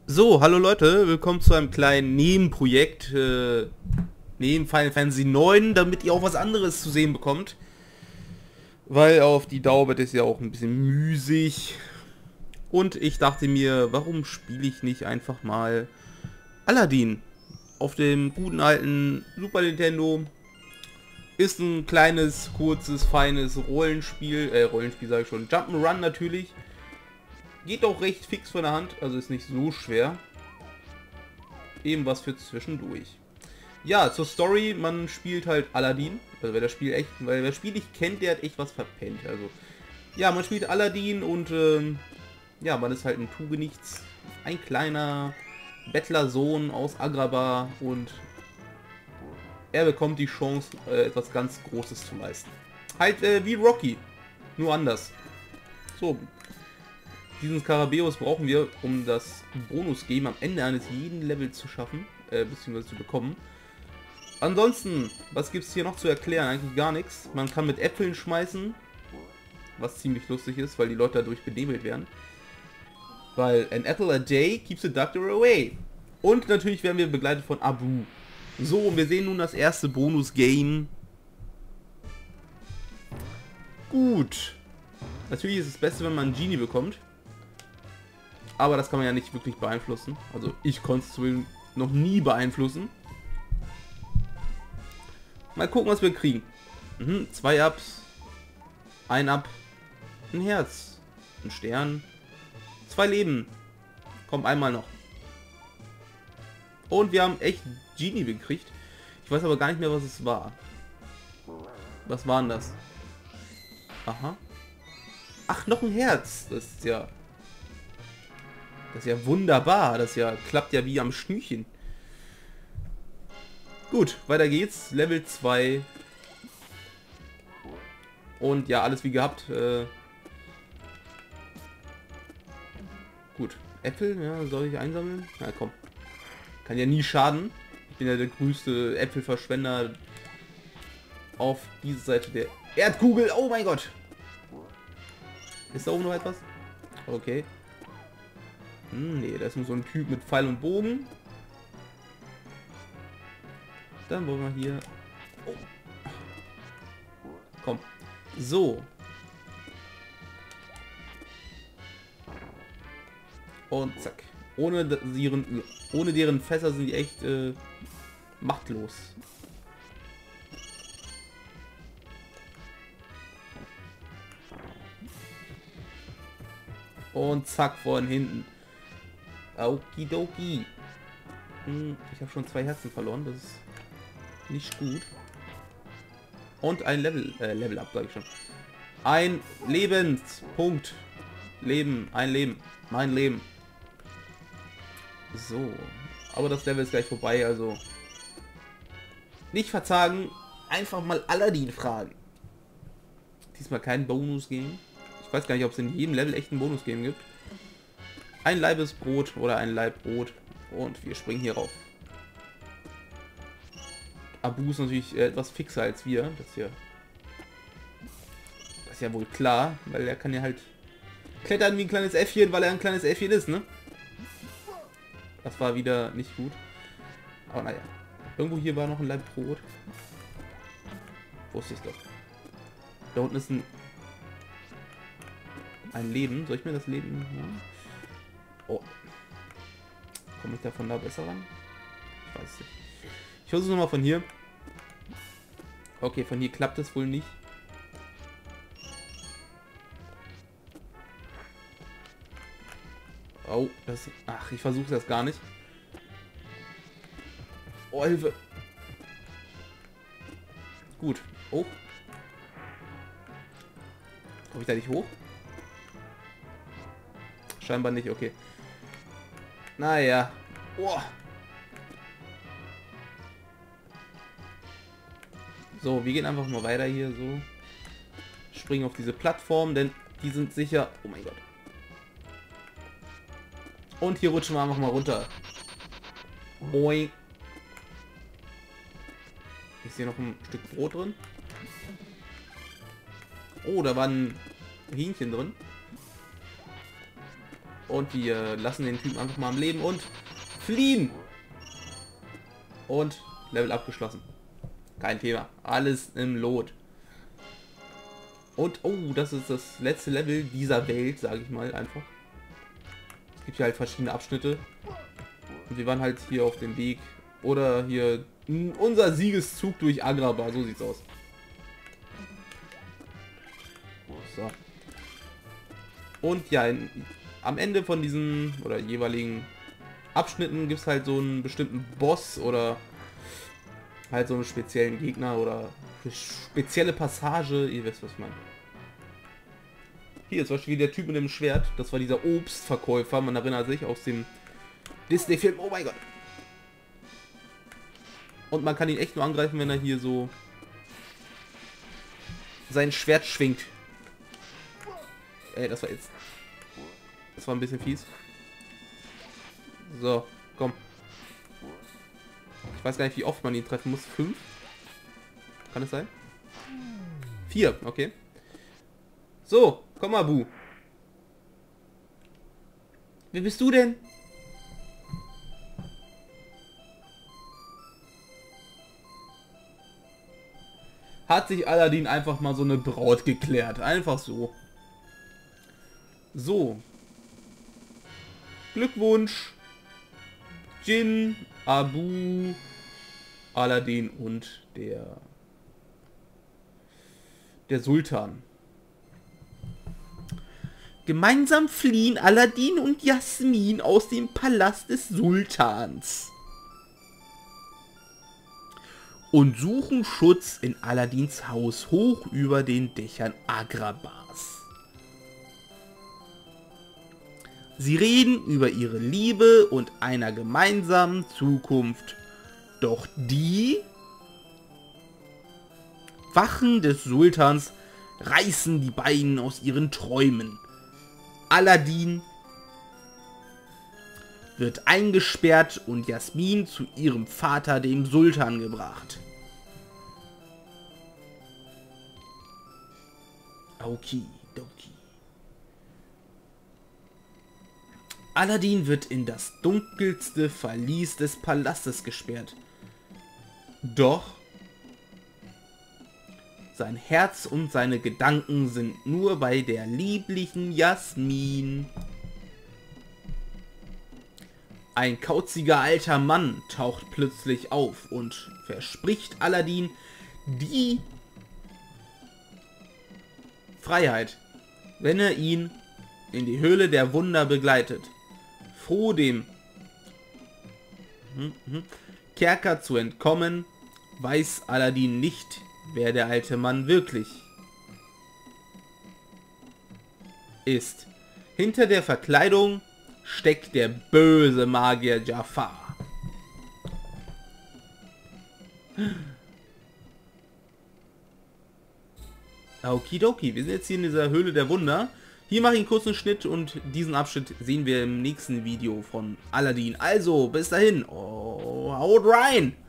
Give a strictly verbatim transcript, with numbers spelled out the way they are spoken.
So, hallo Leute, willkommen zu einem kleinen Nebenprojekt, äh, neben Final Fantasy neun, damit ihr auch was anderes zu sehen bekommt. Weil auf die Dauer wird es ja auch ein bisschen müßig. Und ich dachte mir, warum spiele ich nicht einfach mal Aladdin? Auf dem guten alten Super Nintendo ist ein kleines, kurzes, feines Rollenspiel, äh, Rollenspiel sage ich schon, Jump'n'Run natürlich. Geht auch recht fix von der Hand, also ist nicht so schwer. Eben was für zwischendurch. Ja, zur Story, man spielt halt Aladdin. Also wer das Spiel echt, weil wer das Spiel nicht kennt, der hat echt was verpennt. Also ja, man spielt Aladdin und ähm, ja, man ist halt ein Tugenichts, ein kleiner Bettlersohn aus Agrabah und er bekommt die Chance, äh, etwas ganz Großes zu leisten. Halt äh, wie Rocky, nur anders. So, diesen Skarabäus brauchen wir, um das Bonus-Game am Ende eines jeden Levels zu schaffen, äh, beziehungsweise zu bekommen. Ansonsten, was gibt es hier noch zu erklären? Eigentlich gar nichts. Man kann mit Äpfeln schmeißen, was ziemlich lustig ist, weil die Leute dadurch benebelt werden. Weil an apple a day keeps the doctor away. Und natürlich werden wir begleitet von Abu. So, und wir sehen nun das erste Bonus-Game. Gut. Natürlich ist es Beste, wenn man einen Genie bekommt. Aber das kann man ja nicht wirklich beeinflussen. Also ich konnte es noch nie beeinflussen. Mal gucken, was wir kriegen. Mhm, zwei Ups. Ein Up. Ein Herz. Ein Stern. Zwei Leben. Kommt einmal noch. Und wir haben echt Genie gekriegt. Ich weiß aber gar nicht mehr, was es war. Was war denn das? Aha. Ach, noch ein Herz. Das ist ja... Das ist ja wunderbar. Das ja klappt ja wie am Schnürchen. Gut, weiter geht's. Level zwei. Und ja, alles wie gehabt. Äh gut. Äpfel, ja, soll ich einsammeln? Na komm. Kann ja nie schaden. Ich bin ja der größte Äpfelverschwender auf dieser Seite der Erdkugel. Oh mein Gott. Ist da oben noch etwas? Okay. Hm, nee, das ist nur so ein Typ mit Pfeil und Bogen. Dann wollen wir hier... Oh. Komm. So. Und zack. Ohne deren, ohne deren Fässer sind die echt äh, machtlos. Und zack, vorhin hinten. Okidoki. Hm, ich habe schon zwei Herzen verloren. Das ist nicht gut. Und ein Level, äh, Level up, sage ich schon. Ein Lebenspunkt. Leben, ein Leben, mein Leben. So, aber das Level ist gleich vorbei, also nicht verzagen, einfach mal Aladdin fragen. Diesmal kein Bonus-Game. Ich weiß gar nicht, ob es in jedem Level echt ein Bonus-Game gibt. Ein Leibesbrot oder ein Leibbrot und wir springen hier rauf. Abu ist natürlich etwas fixer als wir, das hier. Das ist ja wohl klar, weil er kann ja halt klettern wie ein kleines Äffchen, weil er ein kleines Äffchen ist, ne? Das war wieder nicht gut. Aber naja. Irgendwo hier war noch ein Laib Brot. Wusste ich doch. Da unten ist ein... Ein Leben. Soll ich mir das Leben... Ja. Oh. Komme ich da von da besser ran? Ich weiß nicht. Ich versuche es nochmal von hier. Okay, von hier klappt es wohl nicht. Oh, das... Ach, ich versuche das gar nicht. Oh, Hilfe. Gut. Oh. Komme ich da nicht hoch? Scheinbar nicht, okay. Naja. Oh. So, wir gehen einfach mal weiter hier so. Springen auf diese Plattform, denn die sind sicher... Oh mein Gott. Und hier rutschen wir einfach mal runter. Boing. Ist hier noch ein Stück Brot drin? Oh, da war ein Hähnchen drin. Und wir lassen den Typen einfach mal am Leben und fliehen. Und Level abgeschlossen. Kein Thema. Alles im Lot. Und, oh, das ist das letzte Level dieser Welt, sage ich mal einfach. Es gibt hier halt verschiedene Abschnitte. Und wir waren halt hier auf dem Weg. Oder hier unser Siegeszug durch Agrabah. So sieht's aus. So. Und ja, in, am Ende von diesen oder jeweiligen Abschnitten gibt es halt so einen bestimmten Boss oder halt so einen speziellen Gegner oder spezielle Passage. Ihr wisst, was ich meine. Hier ist zum Beispiel der Typ mit dem Schwert. Das war dieser Obstverkäufer. Man erinnert sich aus dem Disney-Film. Oh mein Gott. Und man kann ihn echt nur angreifen, wenn er hier so sein Schwert schwingt. Ey, das war jetzt... Das war ein bisschen fies. So, komm. Ich weiß gar nicht, wie oft man ihn treffen muss. Fünf? Kann es sein? Vier, okay. So, komm mal, Bu. Wer bist du denn? Hat sich Aladdin einfach mal so eine Braut geklärt. Einfach so. So. Glückwunsch. Jin, Abu, Aladdin und der der Sultan. Gemeinsam fliehen Aladdin und Jasmin aus dem Palast des Sultans und suchen Schutz in Aladdins Haus hoch über den Dächern Agrabahs. Sie reden über ihre Liebe und einer gemeinsamen Zukunft. Doch die Wachen des Sultans reißen die beiden aus ihren Träumen. Aladdin wird eingesperrt und Jasmin zu ihrem Vater, dem Sultan, gebracht. Okidoki. Aladdin wird in das dunkelste Verlies des Palastes gesperrt. Doch sein Herz und seine Gedanken sind nur bei der lieblichen Jasmin. Ein kauziger alter Mann taucht plötzlich auf und verspricht Aladdin die Freiheit, wenn er ihn in die Höhle der Wunder begleitet. Froh dem Kerker zu entkommen, weiß Aladdin nicht, wer der alte Mann wirklich ist. Hinter der Verkleidung steckt der böse Magier Jafar. Okidoki, wir sind jetzt hier in dieser Höhle der Wunder. Hier mache ich einen kurzen Schnitt und diesen Abschnitt sehen wir im nächsten Video von Aladdin. Also, bis dahin, oh, haut rein!